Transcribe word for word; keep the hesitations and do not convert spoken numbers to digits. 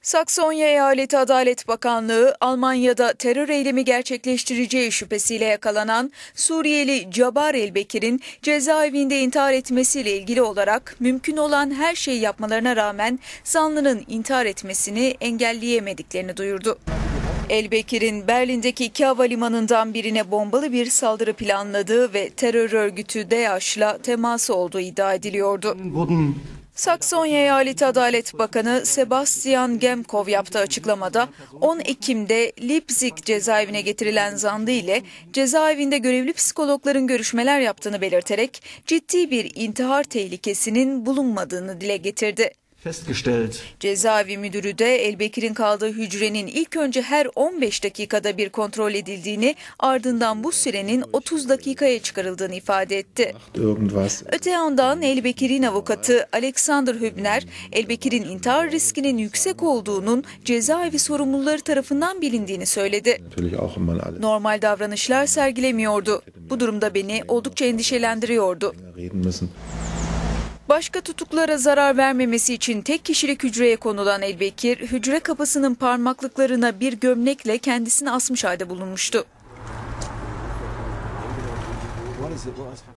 Saksonya Eyaleti Adalet Bakanlığı, Almanya'da terör eylemi gerçekleştireceği şüphesiyle yakalanan Suriyeli Cabbar Elbekir'in cezaevinde intihar etmesiyle ilgili olarak mümkün olan her şeyi yapmalarına rağmen zanlının intihar etmesini engelleyemediklerini duyurdu. Elbekir'in Berlin'deki iki havalimanından birine bombalı bir saldırı planladığı ve terör örgütü DAEŞ'la teması olduğu iddia ediliyordu. Saksonya Eyaleti Adalet Bakanı Sebastian Gemkov yaptığı açıklamada on Ekim'de Leipzig cezaevine getirilen zanlı ile cezaevinde görevli psikologların görüşmeler yaptığını belirterek ciddi bir intihar tehlikesinin bulunmadığını dile getirdi. Cezaevi müdürü de Elbekir'in kaldığı hücrenin ilk önce her on beş dakikada bir kontrol edildiğini, ardından bu sürenin otuz dakikaya çıkarıldığını ifade etti. Öte yandan Elbekir'in avukatı Alexander Hübner, Elbekir'in intihar riskinin yüksek olduğunun cezaevi sorumluları tarafından bilindiğini söyledi. Normal davranışlar sergilemiyordu. Bu durumda beni oldukça endişelendiriyordu. Başka tutuklara zarar vermemesi için tek kişilik hücreye konulan Elbekir, hücre kapısının parmaklıklarına bir gömlekle kendisini asmış halde bulunmuştu.